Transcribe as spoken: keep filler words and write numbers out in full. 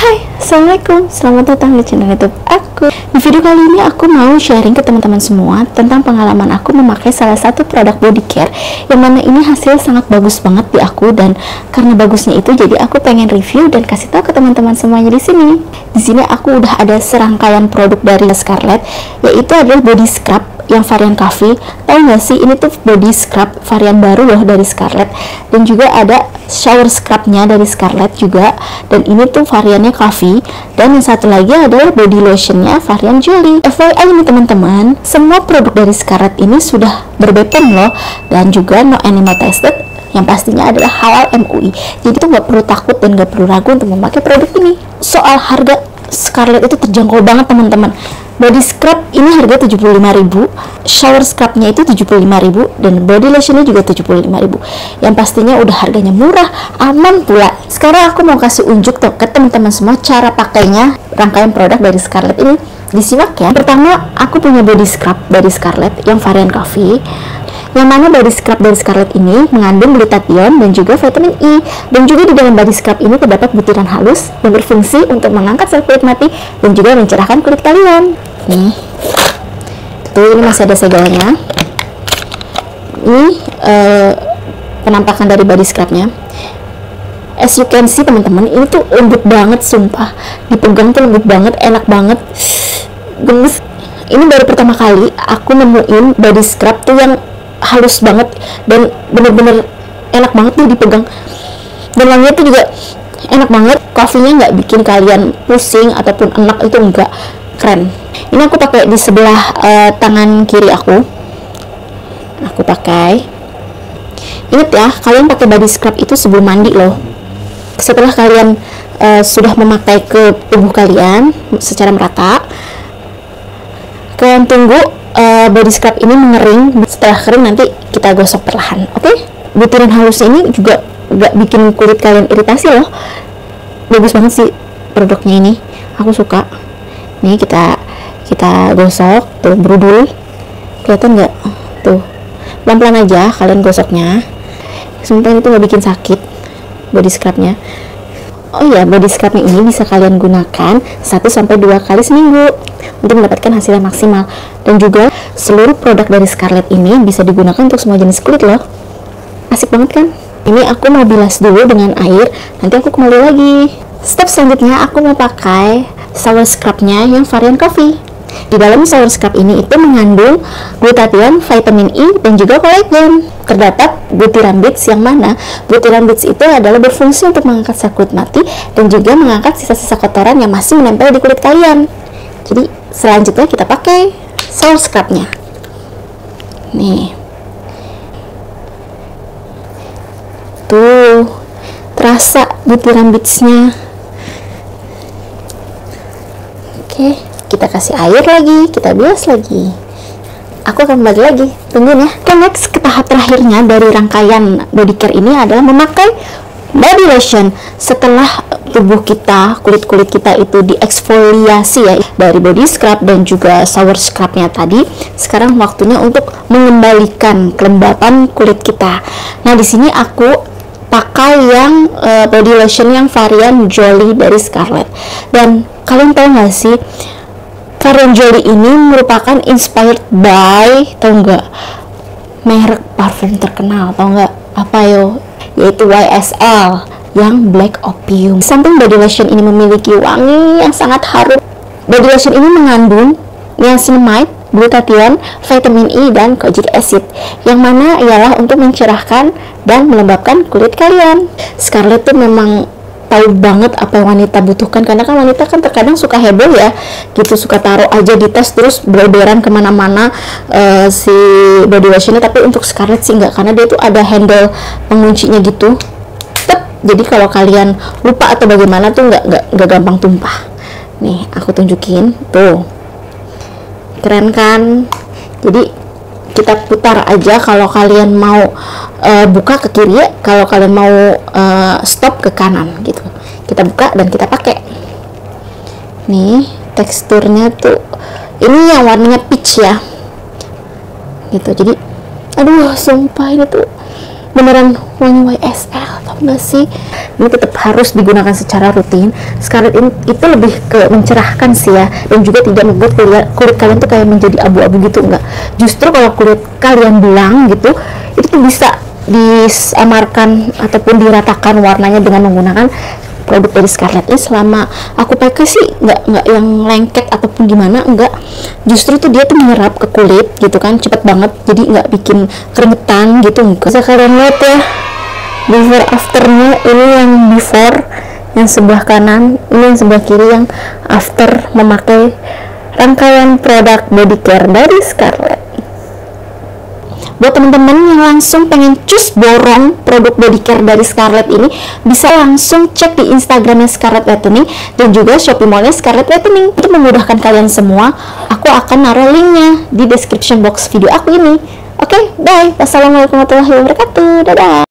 Hai, Assalamualaikum, selamat datang di channel YouTube aku. Di video kali ini aku mau sharing ke teman-teman semua tentang pengalaman aku memakai salah satu produk body care, yang mana ini hasil sangat bagus banget di aku, dan karena bagusnya itu jadi aku pengen review dan kasih tahu ke teman-teman semuanya di sini. Di sini aku udah ada serangkaian produk dari Scarlett, yaitu adalah body scrub yang varian coffee. Tahu nggak sih, ini tuh body scrub varian baru loh dari Scarlett, dan juga ada shower scrubnya dari Scarlett juga, dan ini tuh variannya coffee, dan yang satu lagi adalah body lotionnya varian jelly. F Y I nih teman-teman, semua produk dari Scarlett ini sudah ber-B P O M loh, dan juga no animal tested, yang pastinya adalah halal M U I. Jadi tuh nggak perlu takut dan nggak perlu ragu untuk memakai produk ini. Soal harga, Scarlett itu terjangkau banget teman-teman. Body scrub ini harga tujuh puluh lima ribu, shower scrubnya itu tujuh puluh lima ribu, dan body lotionnya juga tujuh puluh lima ribu. Yang pastinya udah harganya murah, aman pula. Sekarang aku mau kasih unjuk tuh ke teman-teman semua cara pakainya rangkaian produk dari Scarlett ini. Disimak ya. Pertama, aku punya body scrub dari Scarlett yang varian coffee, yang mana body scrub dari Scarlett ini mengandung glutathione dan juga vitamin E, dan juga di dalam body scrub ini terdapat butiran halus yang berfungsi untuk mengangkat sel kulit mati dan juga mencerahkan kulit kalian. Nih, tuh ini masih ada segelnya. Ini uh, penampakan dari body scrubnya. As you can see teman-teman, ini tuh lembut banget, sumpah. Dipegang tuh lembut banget, enak banget, gemes. Ini baru pertama kali aku nemuin body scrub tuh yang halus banget dan bener-bener enak banget nih dipegang, dan wanginya tuh juga enak banget. Coffee-nya nggak bikin kalian pusing ataupun enak, itu enggak. Keren. Ini aku pakai di sebelah uh, tangan kiri aku. Aku pakai. Ingat ya, kalian pakai body scrub itu sebelum mandi loh. Setelah kalian uh, sudah memakai ke tubuh kalian secara merata, kalian tunggu uh, body scrub ini mengering. Setelah kering nanti kita gosok perlahan. Oke? Okay? Butiran halusnya ini juga gak bikin kulit kalian iritasi loh. Bagus banget sih produknya ini. Aku suka. Nih kita kita gosok tuh, berudul. Kelihatan nggak? Tuh, pelan-pelan aja kalian gosoknya. Sumpah itu nggak bikin sakit body scrubnya. Oh iya, body scrubnya ini bisa kalian gunakan satu sampai dua kali seminggu untuk mendapatkan hasil yang maksimal. Dan juga seluruh produk dari Scarlett ini bisa digunakan untuk semua jenis kulit loh. Asik banget kan? Ini aku mau bilas dulu dengan air, nanti aku kembali lagi. Step selanjutnya aku mau pakai shower scrubnya yang varian coffee. Di dalam shower scrub ini itu mengandung glutathione, vitamin E, dan juga kolagen. Terdapat butiran beets, yang mana butiran beets itu adalah berfungsi untuk mengangkat sel kulit mati dan juga mengangkat sisa-sisa kotoran yang masih menempel di kulit kalian. Jadi selanjutnya kita pakai shower scrubnya. Nih, tuh terasa butiran beetsnya. Oke, kita kasih air lagi, kita bilas lagi. Aku akan balik lagi, tungguin ya. Oke, next ke tahap terakhirnya dari rangkaian body care ini adalah memakai body lotion. Setelah tubuh kita, kulit-kulit kita itu dieksfoliasi ya dari body scrub dan juga shower scrubnya tadi, sekarang waktunya untuk mengembalikan kelembapan kulit kita. Nah, di sini aku pakai yang uh, body lotion yang varian Jolly dari Scarlett. Dan kalian tahu nggak sih, varian Jolly ini merupakan inspired by, tahu nggak, merek parfum terkenal, tahu nggak apa yo, yaitu Y S L yang Black Opium. Samping body lotion ini memiliki wangi yang sangat harum, body lotion ini mengandung niacinamide, glutathione, vitamin E, dan kojic acid, yang mana ialah untuk mencerahkan dan melembabkan kulit kalian. Scarlett tuh memang tahu banget apa yang wanita butuhkan, karena kan wanita kan terkadang suka heboh ya gitu, suka taruh aja di tas terus beredaran kemana-mana uh, si body lotionnya. Tapi untuk Scarlett sih enggak, karena dia tuh ada handle penguncinya gitu. Tep, jadi kalau kalian lupa atau bagaimana tuh nggak nggak nggak gampang tumpah. Nih aku tunjukin tuh, keren kan? Jadi kita putar aja kalau kalian mau uh, buka ke kiri, kalau kalian mau uh, stop ke kanan gitu. Kita buka dan kita pakai. Nih teksturnya tuh, ini yang warnanya peach ya gitu. Jadi aduh sumpah ini tuh beneran wangi Y S L, tau gak sih? ini tetap harus digunakan secara rutin. Scarlett ini itu lebih ke mencerahkan sih ya, dan juga tidak membuat kulit, kulit kalian tuh kayak menjadi abu-abu gitu, enggak. Justru kalau kulit kalian belang gitu, itu tuh bisa disamarkan ataupun diratakan warnanya dengan menggunakan produk dari Scarlett. Ini selama aku pakai sih nggak nggak yang lengket ataupun gimana, enggak. Justru tuh dia tuh menyerap ke kulit gitu kan, cepet banget, jadi nggak bikin keringetan gitu, enggak. Bisa kalian lihat ya before afternya. Ini yang before yang sebelah kanan, ini yang sebelah kiri yang after memakai rangkaian produk body care dari Scarlett. Buat teman-teman yang langsung pengen cus borong produk body care dari Scarlett ini, bisa langsung cek di Instagramnya Scarlett Whitening dan juga Shopee Mallnya Scarlett Whitening. Untuk memudahkan kalian semua, aku akan naruh linknya di description box video aku ini. Oke, okay, bye. Wassalamualaikum warahmatullahi wabarakatuh. Dadah.